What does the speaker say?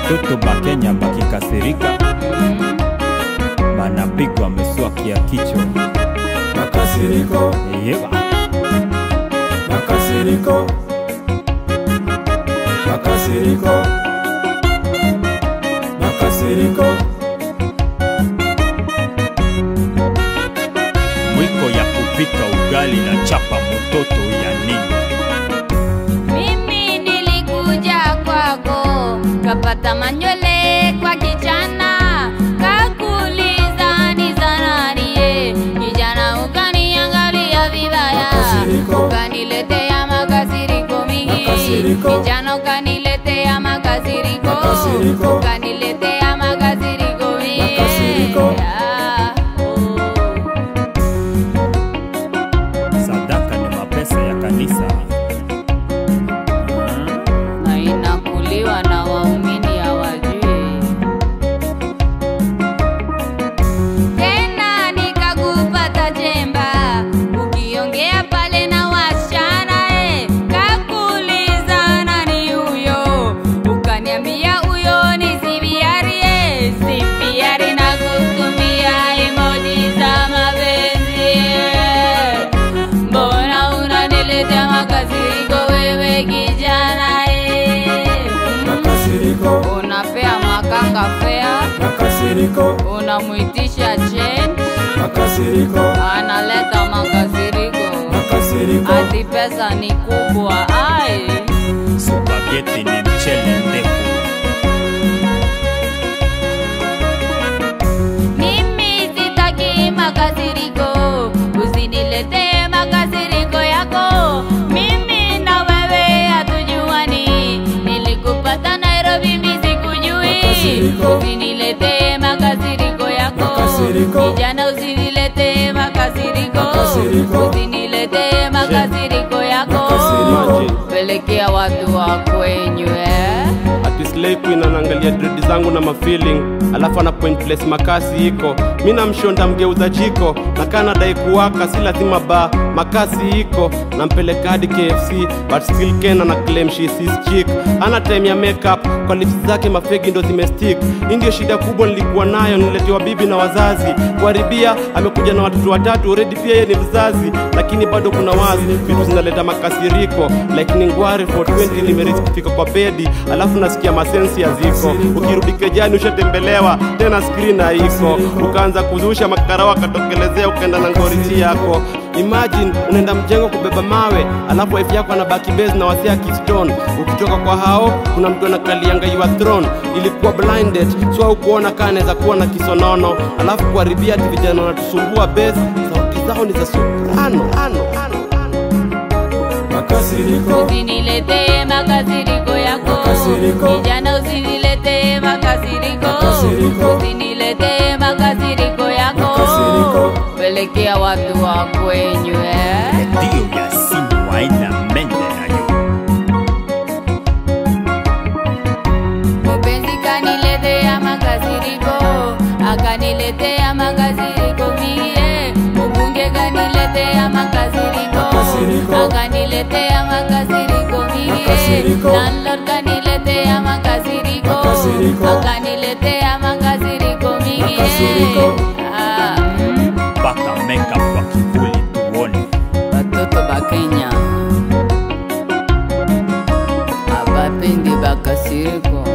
Batoto ba Kenya bakikasirika banapigwa miswaki ya kichwa. Makasiriko, Yeba. makasiriko, makasiriko, makasiriko. Mwiko ya kupika ugali na chapa mtoto ya nini? Mimi nilikuja kwako, kapata manywele kwa kijana, kakuliza ni za nani ye. Kijana ukaniangalia vibaya, ukaniletea makasiriko mingi. Kijana ukaniletea makasiriko, ukaniletea makasiriko mingi. Sadaka ni mapesa ya kanisa. Na inakuliwa na waumini hawajui. Tena nikakupata jemba, ukiongea pale na wasichana kakuliza nani huyo, ukaniambia huyo ni Sibiari Sibiari na kutumia emoji za mapenzi. Mbona unaniletea makasiriko wewe kijana Makasiriko, unapea makanga fea, makasiriko, unamuitisha change, makasiriko, analeta makasiriko. makasiriko. Ati pesa ni kubwa ai. Spaghetti ni mchele ndefu. Mimi sitaki makasiriko, usiniletee makasiriko yako. Mimi na wewe hatujuani, nilikupata Nairobi mimi sikujui. Usiniletee makasiriko yako, kijana usiniletee makasiriko, usiniletee makasiriko yako. Pelekea watu wa kwenyu Ati slay queen anaangalia dread zangu na mafeeling, alafu ana point place makasi iko. Mimi namshonda mgeuza jiko, na kana dai kuwaka si lazima ba makasi iko. Nampeleka hadi KFC but still Ken na claim she is his chick. Ana time ya makeup kwa lips zake mafegi ndo zimestick. Hii ndio shida kubwa nilikuwa nayo, niletewa bibi na wazazi. Kuharibia amekuja na watoto watatu, already pia yeye ni mzazi, lakini bado kuna wazi vitu zinaleta makasiriko. Like ni ngware for 20 nimerisk kufika kwa bedi, alafu nasikia masensi ya ziko. Ukirudi kejani ushatembelewa tena screen haiko, ukaanza kuzusha makarawa katokelezea, ukaenda na ngoriti yako. Imagine unaenda mjengo kubeba mawe, alafu wife yako anabaki base na wasea keystone. Ukitoka kwa hao kuna mtu anakalianga your throne. Ilikuwa blinded so ukuona kana anaweza kuwa na kisonono, alafu kuharibia ati vijana wanatusumbua base, sauti zao ni za soprano. Makasiriko, usiniletee makasiriko yako. Kijana usiniletee makasiriko, usiniletee makasiriko yako. Pelekea watu wa kwenyu Ndio ya simu haina mende nayo. Mpenzi kaniletea makasiriko, akaniletea makasiriko mie. Mbunge kaniletea makasiriko, akaniletea makasiriko mie. Landlord kaniletea makasiriko, akaniletea makasiriko mie. Paka makeup kwa kivuli tuone. Batoto ba Kenya abapendi bakasiriko.